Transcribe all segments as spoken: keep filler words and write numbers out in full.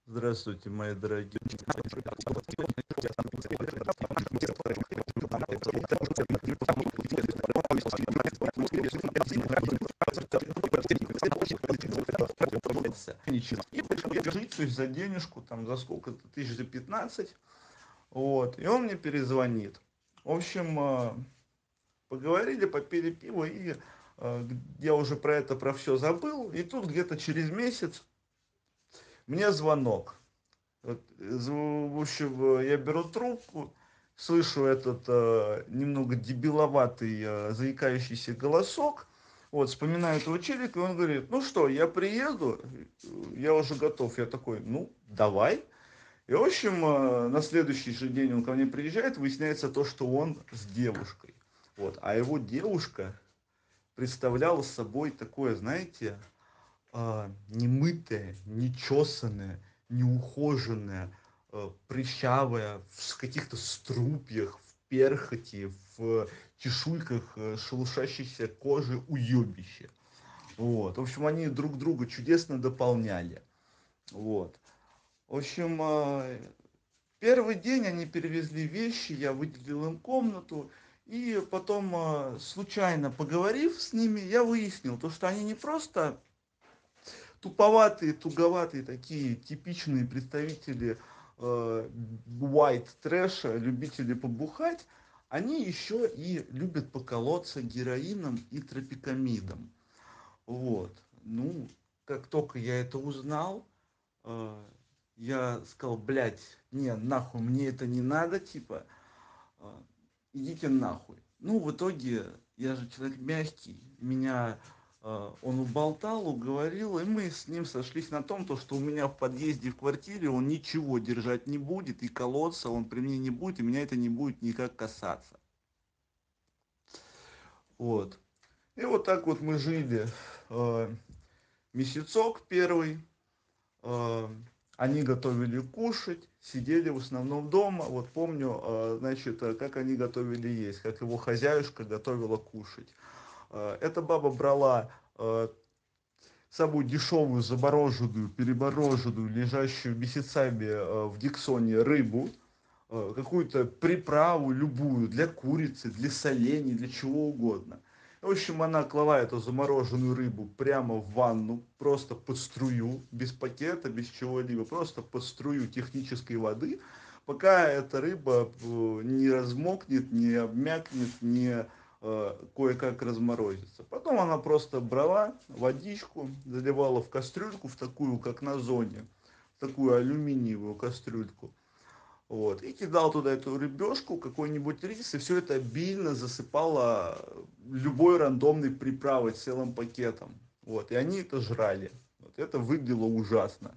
Здравствуйте, мои дорогие. Ничего. И пришел я жить, то есть за денежку, там, за сколько-то, тысяч за пятнадцать. Вот. И он мне перезвонит. В общем, э, поговорили, попили пиво, и э, я уже про это, про все забыл. И тут где-то через месяц мне звонок. Вот, зв- в общем, э, я беру трубку, слышу этот э, немного дебиловатый, э, заикающийся голосок. Вот, вспоминаю этого челика, и он говорит: ну что, я приеду, я уже готов. Я такой: ну, давай. И, в общем, э, на следующий же день он ко мне приезжает, выясняется то, что он с девушкой. Вот, а его девушка представляла собой такое, знаете, а, немытая, нечесанная, неухоженная, э, прыщавая, в каких-то струпьях, в перхоти, в чешуйках э, шелушащейся кожи уебище. Вот. В общем, они друг друга чудесно дополняли. Вот. В общем, э, первый день они перевезли вещи, я выделил им комнату. И потом, э, случайно поговорив с ними, я выяснил, то, что они не просто туповатые, туговатые, такие типичные представители э, white трэша, любители побухать, они еще и любят поколоться героином и тропикамидом. Вот. Ну, как только я это узнал, э, я сказал: блядь, не, нахуй, мне это не надо, типа, э, идите нахуй. Ну, в итоге, я же человек мягкий, меня э, он уболтал, уговорил, и мы с ним сошлись на том, то, что у меня в подъезде, в квартире он ничего держать не будет, и колоться он при мне не будет, и меня это не будет никак касаться. Вот. И вот так вот мы жили э, месяцок первый. э, Они готовили кушать, сидели в основном дома. Вот помню, э, значит, э, как они готовили есть, как его хозяюшка готовила кушать. Э, Эта баба брала э, самую дешевую, замороженную, перемороженную, лежащую месяцами э, в Диксоне рыбу, э, какую-то приправу любую для курицы, для солений, для чего угодно. В общем, она клала эту замороженную рыбу прямо в ванну, просто под струю, без пакета, без чего-либо, просто под струю технической воды, пока эта рыба э, не размокнет, не обмякнет, не э, кое-как разморозится. Потом она просто брала водичку, заливала в кастрюльку, в такую, как на зоне, в такую алюминиевую кастрюльку. Вот, и кидал туда эту рыбешку, какой-нибудь рис, и все это обильно засыпало любой рандомной приправой целым пакетом. Вот, и они это жрали. Вот, это выглядело ужасно.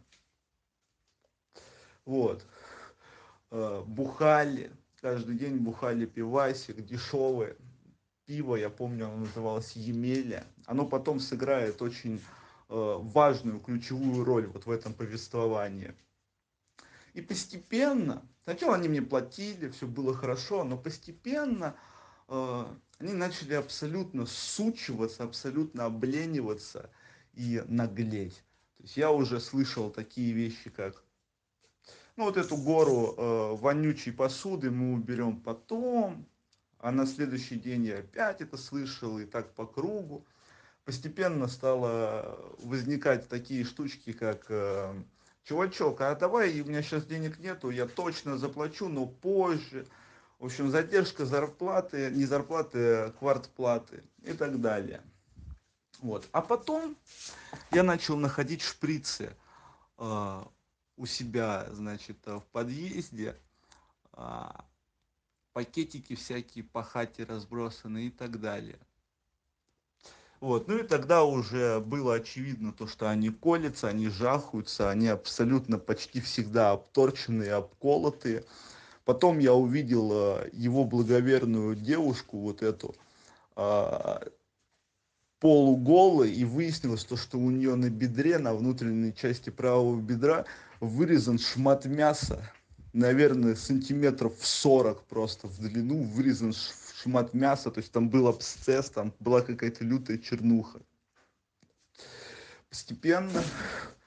Вот. Э, бухали, каждый день бухали пивасик, дешевое пиво, я помню, оно называлось Емеля. Оно потом сыграет очень э, важную, ключевую роль вот в этом повествовании. И постепенно, сначала они мне платили, все было хорошо, но постепенно э, они начали абсолютно сучиваться, абсолютно облениваться и наглеть. То есть я уже слышал такие вещи, как: ну вот эту гору э, вонючей посуды мы уберем потом, а на следующий день я опять это слышал, и так по кругу. Постепенно стало возникать такие штучки, как: э, чувачок, а давай, у меня сейчас денег нету, я точно заплачу, но позже. В общем, задержка зарплаты, не зарплаты, а квартплаты и так далее. Вот. А потом я начал находить шприцы э, у себя, значит, э, в подъезде, э, пакетики всякие по хате разбросаны и так далее. Вот. Ну и тогда уже было очевидно то, что они колятся, они жахаются, они абсолютно почти всегда обторченные, обколотые. Потом я увидел э, его благоверную девушку, вот эту, э, полуголой, и выяснилось то, что у нее на бедре, на внутренней части правого бедра вырезан шмат мяса, наверное, сантиметров в сорок просто в длину, вырезан шмат мяса, то есть там был абсцесс, там была какая-то лютая чернуха. Постепенно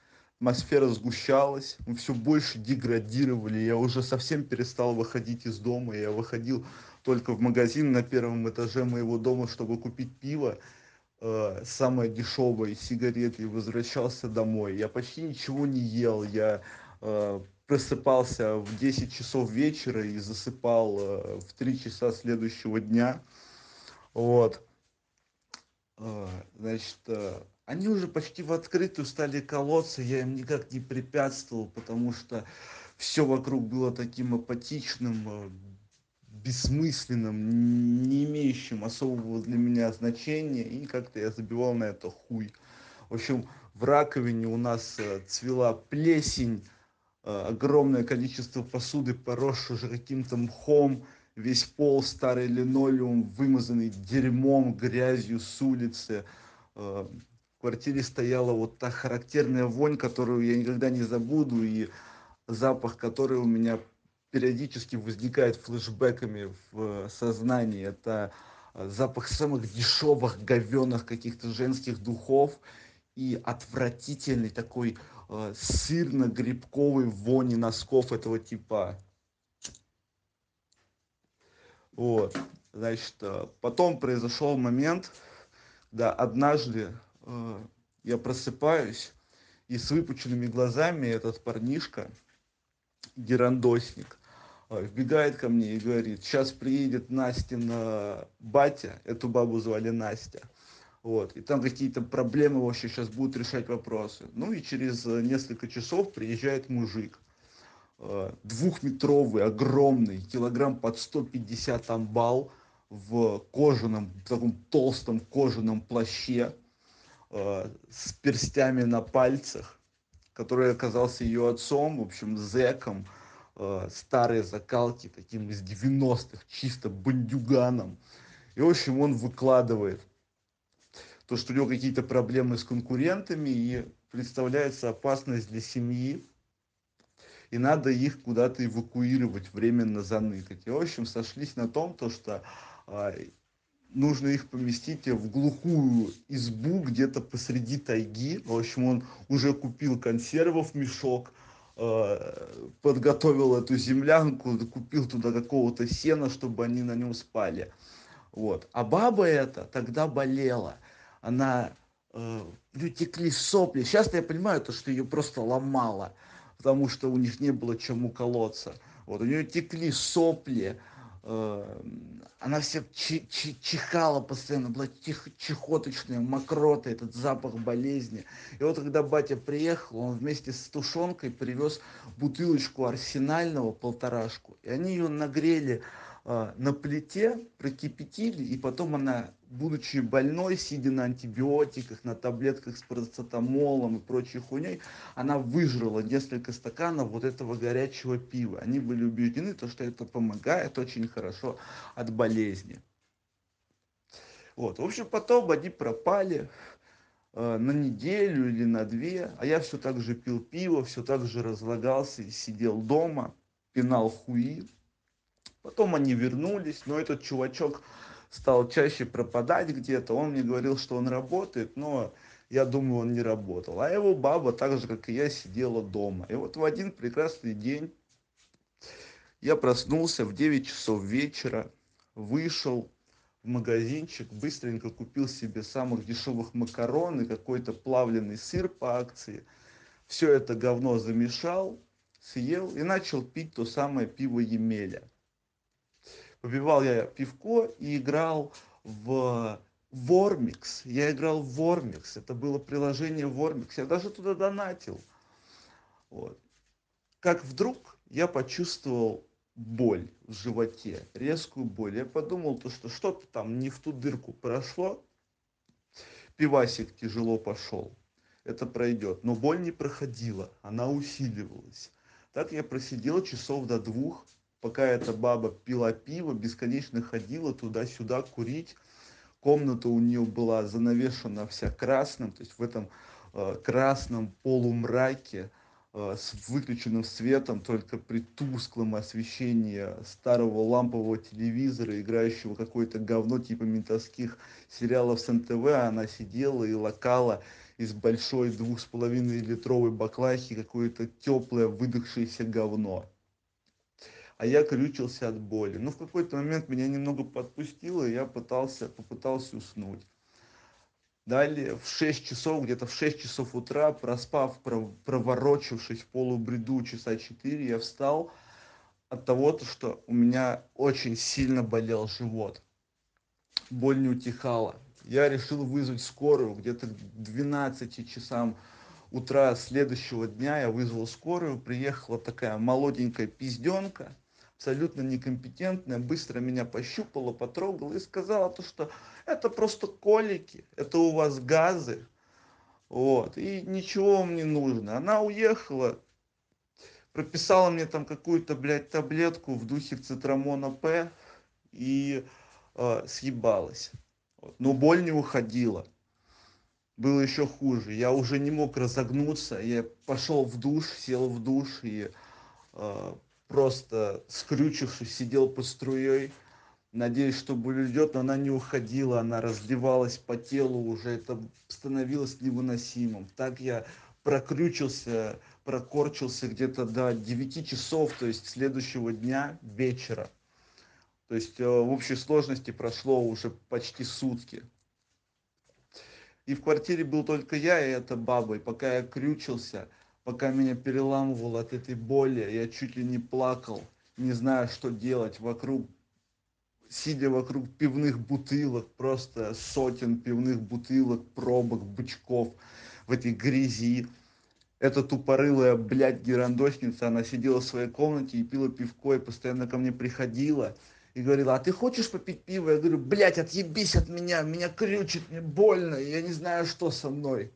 атмосфера сгущалась, мы все больше деградировали, я уже совсем перестал выходить из дома, я выходил только в магазин на первом этаже моего дома, чтобы купить пиво, э, самое дешевое, сигареты, и возвращался домой. Я почти ничего не ел, я э, просыпался в десять часов вечера и засыпал э, в три часа следующего дня. Вот. Э, значит, э, они уже почти в открытую стали колоться, я им никак не препятствовал, потому что все вокруг было таким апатичным, э, бессмысленным, не имеющим особого для меня значения, и как-то я забивал на это хуй. В общем, в раковине у нас э, цвела плесень, э, огромное количество посуды, поросшей уже каким-то мхом, весь пол старый линолеум, вымазанный дерьмом, грязью с улицы. Э, в квартире стояла вот та характерная вонь, которую я никогда не забуду, и запах, который у меня периодически возникает флешбеками в сознании. Это э, запах самых дешевых говёных каких-то женских духов и отвратительный такой э, сырно-грибковой вони носков этого типа. Вот. Значит, э, потом произошел момент, да, однажды э, я просыпаюсь, и с выпученными глазами этот парнишка, герандосник, э, вбегает ко мне и говорит: сейчас приедет Настин э, батя, эту бабу звали Настя, вот, и там какие-то проблемы вообще сейчас будут решать вопросы. Ну и через э, несколько часов приезжает мужик, э, двухметровый, огромный, килограмм под сто пятьдесят амбал, в кожаном, в таком толстом кожаном плаще, э, с перстями на пальцах, который оказался ее отцом, в общем, зэком, э, старой закалки, таким из девяностых, чисто бандюганом. И, в общем, он выкладывает то, что у него какие-то проблемы с конкурентами и представляется опасность для семьи, и надо их куда-то эвакуировать, временно заныкать. И, в общем, сошлись на том, то, что а, нужно их поместить в глухую избу где-то посреди тайги. В общем, он уже купил консервов мешок, э, подготовил эту землянку, купил туда какого-то сена, чтобы они на нем спали. Вот. А баба эта тогда болела. Она, э, у нее текли сопли. Сейчас я понимаю, то, что ее просто ломало, потому что у них не было чем уколоться. Вот. У нее текли сопли, э, она вся чи- чи- чихала постоянно, была чих- чехоточная, мокрота, этот запах болезни. И вот когда батя приехал, он вместе с тушенкой привез бутылочку арсенального, полторашку, и они ее нагрели э, на плите, прокипятили, и потом она, будучи больной, сидя на антибиотиках, на таблетках с парацетамолом и прочей хуйней, она выжрала несколько стаканов вот этого горячего пива. Они были убеждены, то, что это помогает очень хорошо от болезни. Вот. В общем, потом они пропали э, на неделю или на две, а я все так же пил пиво, все так же разлагался и сидел дома, пинал хуи. Потом они вернулись, но этот чувачок стал чаще пропадать где-то. Он мне говорил, что он работает, но я думаю, он не работал. А его баба, так же, как и я, сидела дома. И вот в один прекрасный день я проснулся в девять часов вечера, вышел в магазинчик, быстренько купил себе самых дешевых макарон и какой-то плавленый сыр по акции. Все это говно замешал, съел и начал пить то самое пиво Емеля. Попивал я пивко и играл в Вормикс. Я играл в Вормикс. Это было приложение Вормикс. Я даже туда донатил. Вот. Как вдруг я почувствовал боль в животе, резкую боль. Я подумал, то, что что-то там не в ту дырку прошло. Пивасик тяжело пошел. Это пройдет. Но боль не проходила, она усиливалась. Так я просидел часов до двух, пока эта баба пила пиво, бесконечно ходила туда-сюда курить. Комната у нее была занавешена вся красным, то есть в этом э, красном полумраке э, с выключенным светом, только при тусклом освещении старого лампового телевизора, играющего какое-то говно типа ментовских сериалов с эн тэ вэ, она сидела и локала из большой двух с половиной литровой баклахи какое-то теплое выдохшееся говно. А я крючился от боли. Но в какой-то момент меня немного подпустило, и я пытался, попытался уснуть. Далее в шесть часов, где-то в шесть часов утра, проспав, проворочившись в полубреду часа четыре, я встал от того, что у меня очень сильно болел живот. Боль не утихала. Я решил вызвать скорую. Где-то к двенадцати часам утра следующего дня я вызвал скорую. Приехала такая молоденькая пизденка, абсолютно некомпетентная, быстро меня пощупала, потрогала и сказала то, что это просто колики, это у вас газы, вот, и ничего вам не нужно. Она уехала, прописала мне там какую-то, блядь, таблетку в духе цитрамона П и э, съебалась. Вот. Но боль не уходила. Было еще хуже. Я уже не мог разогнуться. Я пошел в душ, сел в душ и э, просто скрючившись сидел под струей. Надеюсь, что боль уйдет, но она не уходила. Она разливалась по телу уже. Это становилось невыносимым. Так я прокрючился, прокорчился где-то до девяти часов, то есть следующего дня вечера. То есть э, в общей сложности прошло уже почти сутки. И в квартире был только я и эта баба. И пока я крючился, пока меня переламывало от этой боли, я чуть ли не плакал, не зная, что делать. Вокруг, сидя вокруг пивных бутылок, просто сотен пивных бутылок, пробок, бычков в этой грязи. Эта тупорылая, блядь, герандосница, она сидела в своей комнате и пила пивко, и постоянно ко мне приходила и говорила: а ты хочешь попить пиво? Я говорю: блядь, отъебись от меня, меня крючит, мне больно, я не знаю, что со мной.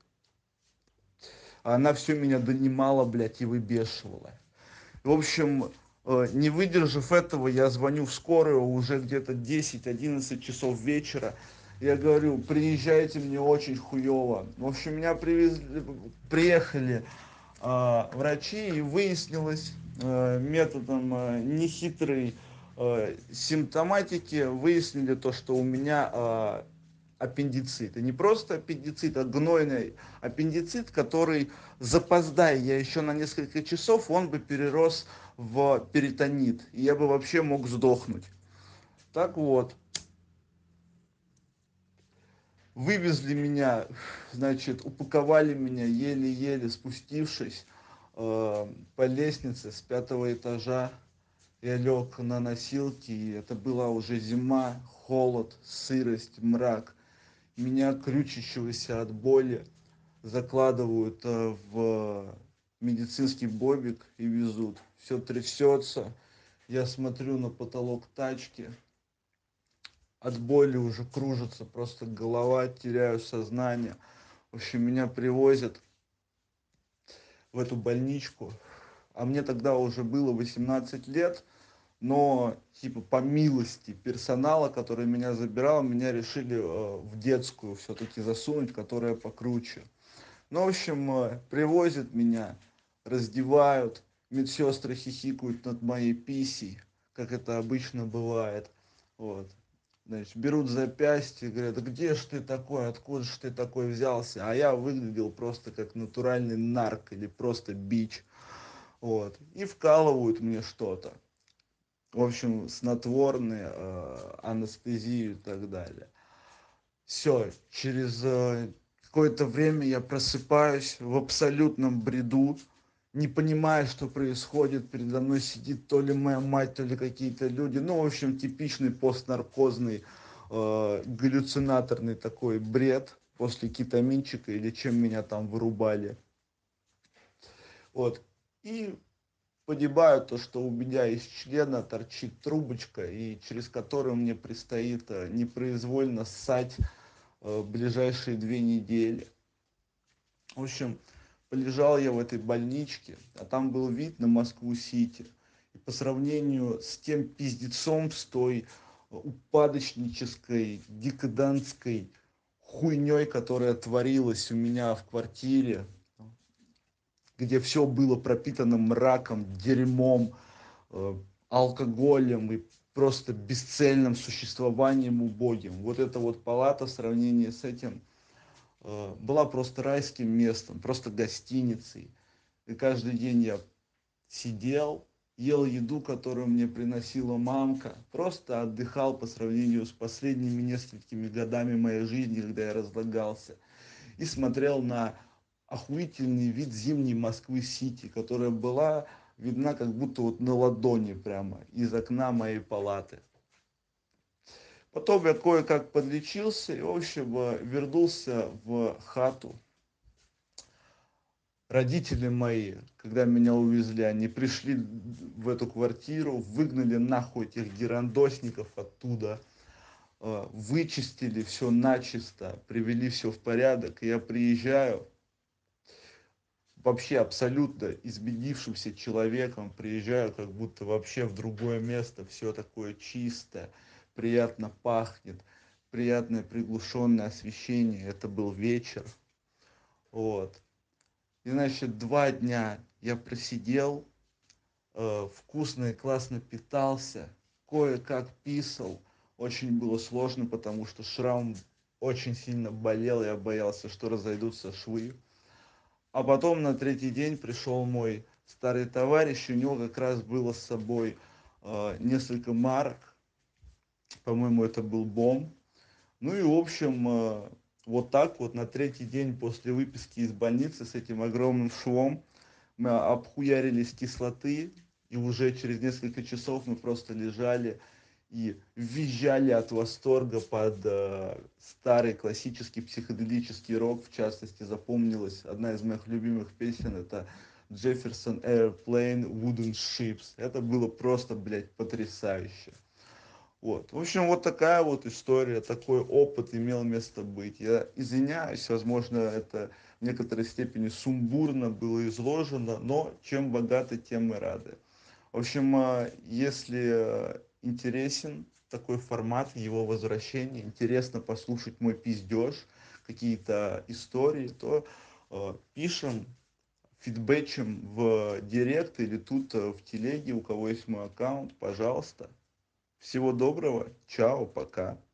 А она все меня донимала, блядь, и выбешивала. В общем, э, не выдержав этого, я звоню в скорую уже где-то десять-одиннадцать часов вечера. Я говорю: приезжайте, мне очень хуево. В общем, меня привезли, приехали э, врачи, и выяснилось э, методом э, нехитрой э, симптоматики, выяснили то, что у меня э, аппендицит. И не просто аппендицит, а гнойный аппендицит, который, запоздая я еще на несколько часов, он бы перерос в перитонит. И я бы вообще мог сдохнуть. Так вот, вывезли меня, значит, упаковали меня, еле-еле спустившись э, по лестнице с пятого этажа. Я лег на носилки, и это была уже зима, холод, сырость, мрак. Меня, крючащегося от боли, закладывают э, в медицинский бобик и везут. Все трясется. Я смотрю на потолок тачки. От боли уже кружится просто голова, теряю сознание. В общем, меня привозят в эту больничку. А мне тогда уже было восемнадцать лет. Но, типа, по милости персонала, который меня забирал, меня решили э, в детскую все-таки засунуть, которая покруче. Ну, в общем, э, привозят меня, раздевают, медсестры хихикают над моей писей, как это обычно бывает. Вот. Значит, берут запястье, говорят: да где ж ты такой, откуда ж ты такой взялся? А я выглядел просто как натуральный нарк или просто бич. Вот. И вкалывают мне что-то. В общем, снотворные, э, анестезию и так далее. Все, через э, какое-то время я просыпаюсь в абсолютном бреду, не понимая, что происходит. Передо мной сидит то ли моя мать, то ли какие-то люди. Ну, в общем, типичный постнаркозный, э, галлюцинаторный такой бред после кетаминчика или чем меня там вырубали. Вот. И понимаю то, что у меня из члена торчит трубочка, и через которую мне предстоит э, непроизвольно ссать э, ближайшие две недели. В общем, полежал я в этой больничке, а там был вид на Москву-Сити. И по сравнению с тем пиздецом, с той э, упадочнической, декадантской хуйней, которая творилась у меня в квартире, где все было пропитано мраком, дерьмом, э, алкоголем и просто бесцельным существованием убогим. Вот эта вот палата в сравнении с этим э, была просто райским местом, просто гостиницей. И каждый день я сидел, ел еду, которую мне приносила мамка, просто отдыхал по сравнению с последними несколькими годами моей жизни, когда я разлагался, и смотрел на охуительный вид зимней Москвы-Сити, которая была видна как будто вот на ладони прямо из окна моей палаты. Потом я кое-как подлечился и, в общем, э, вернулся в хату. Родители мои, когда меня увезли, они пришли в эту квартиру, выгнали нахуй этих герандосников оттуда, э, вычистили все начисто, привели все в порядок. И я приезжаю, вообще абсолютно изменившимся человеком, приезжаю как будто вообще в другое место, все такое чистое, приятно пахнет, приятное приглушенное освещение. Это был вечер, вот. И, значит, два дня я просидел, э, вкусно и классно питался, кое-как писал. Очень было сложно, потому что шрам очень сильно болел, я боялся, что разойдутся швы. А потом на третий день пришел мой старый товарищ, у него как раз было с собой э, несколько марок, по-моему, это был бом. Ну и, в общем, э, вот так вот на третий день после выписки из больницы с этим огромным швом мы обхуярились кислоты, и уже через несколько часов мы просто лежали и визжали от восторга под э, старый классический психоделический рок. В частности, запомнилась одна из моих любимых песен, это Jefferson Airplane Wooden Ships. Это было просто, блядь, потрясающе. Вот. В общем, вот такая вот история, такой опыт имел место быть. Я извиняюсь, возможно, это в некоторой степени сумбурно было изложено, но чем богаты, тем мы рады. В общем, а, если э, интересен такой формат, его возвращения, интересно послушать мой пиздеж, какие-то истории, то э, пишем, фидбэчем в директ или тут э, в телеге, у кого есть мой аккаунт, пожалуйста. Всего доброго, чао, пока.